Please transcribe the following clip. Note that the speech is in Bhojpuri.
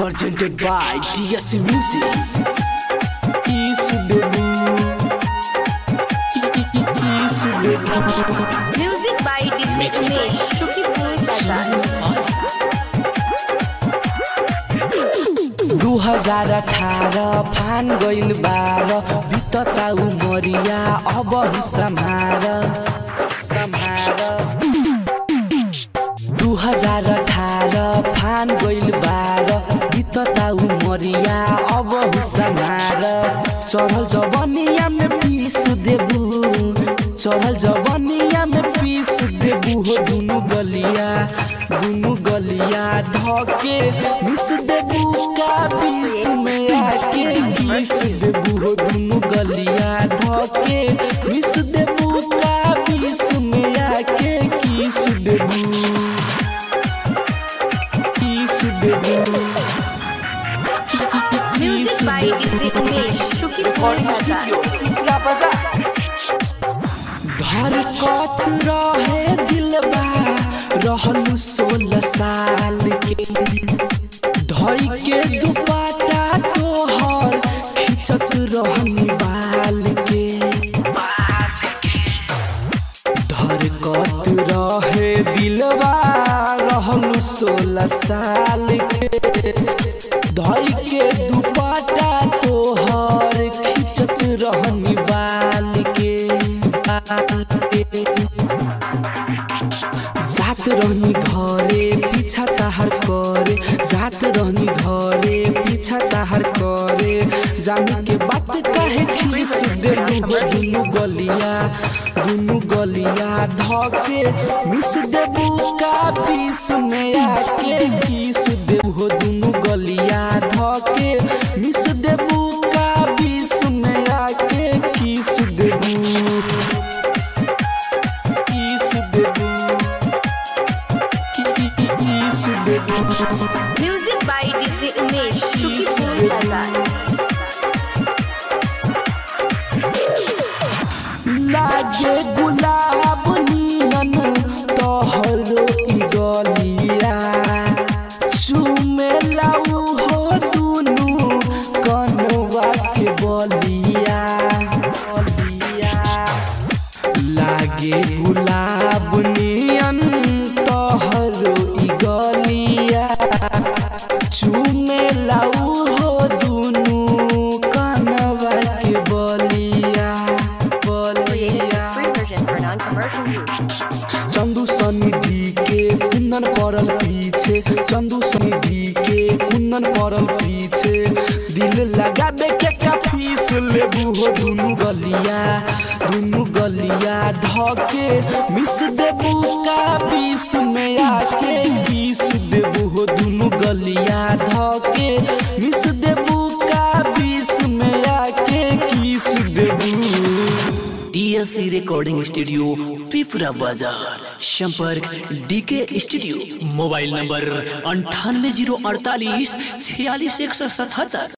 presented by DSC Music. Music by DJ Umesh, Shukipur Bazaar. 2018 फान गइल बार बितता उमरिया अब सम्हार 2018 फान गइल बार बितता उमरिया अब सम्हार चढ़ल जवनिया में पीस देबू चढ़ल जवनिया में पीस देबू हो दुनु गलिया धके मिस देबू का पीस में आके किस देबू हो दुनु गलिया धके मिस देबू का पीस में आके किस देबू Music by DJ Umesh, Shukipur Bazaar. धड़कत रहे दिलबा रहलू 16 साल के धई के दुपट्टा तोहर खिंचत रहनी बाल के धड़कत रहे दिलबा रहलू 16 साल के धई के दुपट्टा तोहर खिंचत रहनी बाल के जात रहनी घरे पीछा ताहर करे जात रहनी घरे पीछा ताहर करे जानी के बात काहे खीस देलू हो दुनु गलिया धके मिस देबू का पीस में आके किस देबू हो दुनु गलिया धके मिस देबू का पीस में आके किस देबू Music by DJ Umesh, Shukipur Bazaar. लागे गुलाब नीलन तोहरो ई गलिया चुमे लाऊ हो दुनु कनवा के बलिया लागे गुलाब नीलन तोहरो ई गलिया चुमे लाऊ हो दुनु कनवा के बलिया चंदू सनी डी के कुंदन पड़ल पीछे चंदू सनी डी के कुंदन पड़ल पीछे दिल लगाबे के काफीस लेबू हो दुनु गलिया धके मिस देबू का पीस में आके किस देबू हो दुनु गलिया धके मिस देबू का पीस में आके किस देबू DSC रिकॉर्डिंग स्टूडियो पिपरा बाजार संपर्क DK स्टूडियो मोबाइल नंबर 98 048 46 177।